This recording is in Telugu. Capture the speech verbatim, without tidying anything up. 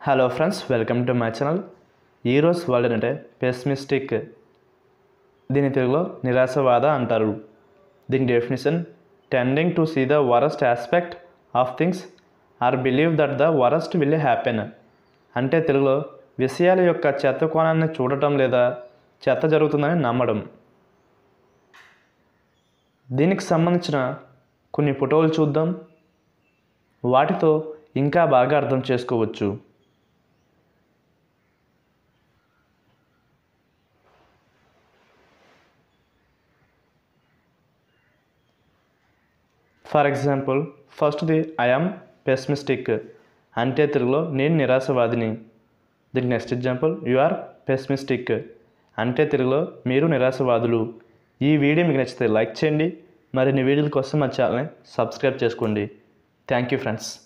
Hello friends, welcome to my channel. ఈరోజు వర్డ్ అంటే పెసిమిస్టిక్. దీని తెలుగులో నిరాశవాద అంటారు. దీని definition: tending to see the worst aspect of things or believe that the worst will happen. అంటే తెలుగులో విషయాల యొక్క చెత్త కోణాన్ని చూడటం లేదా చెత్త జరుగుతుందని నమ్మడం. దీనికి సంబంధించిన కొన్ని ఫోటోలు చూద్దాం. వాటితో ఇంకా బాగా అర్థం చేసుకోవచ్చు. ఫర్ ఎగ్జాంపుల్, ఫస్ట్ది ఐ యామ్ పెసిమిస్టిక్, అంటే తెలుగులో నేను నిరాశవాదిని. దీనికి next example, you are pessimistic, అంటే తెలుగులో మీరు నిరాశవాదులు. ఈ వీడియో మీకు నచ్చితే లైక్ చేయండి. మరిన్ని వీడియోల కోసం మా ఛానల్ని సబ్స్క్రైబ్ చేసుకోండి. Thank you friends.